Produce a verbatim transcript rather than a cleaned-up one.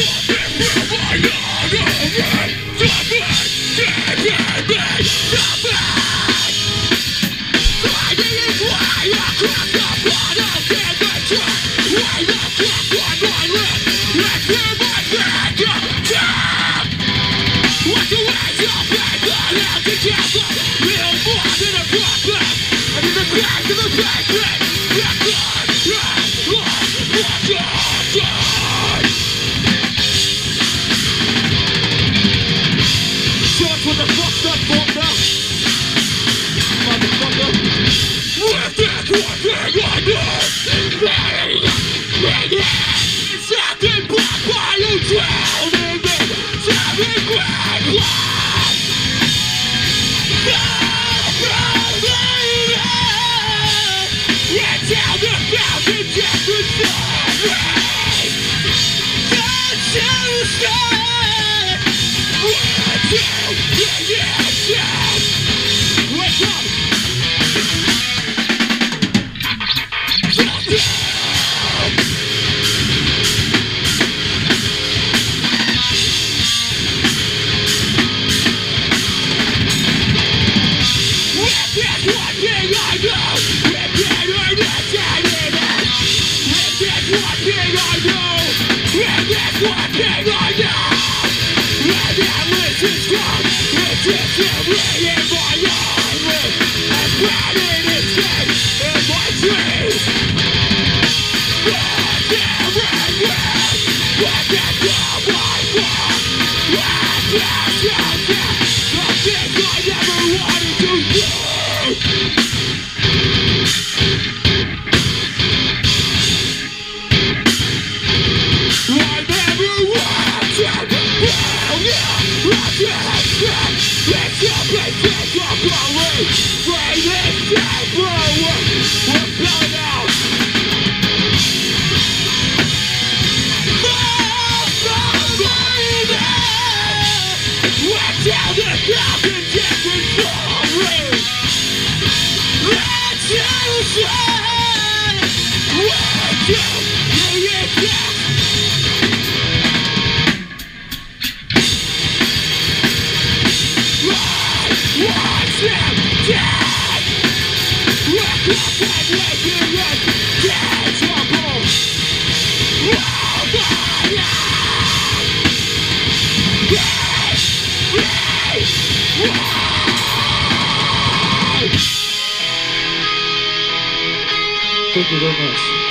What the fuck's that for now? Motherfucker. With this one thing I know, it's acting black while you drown in the seven grand blood. It's down the thousand different stories. Don't you stay? Wake up! Thank you very much.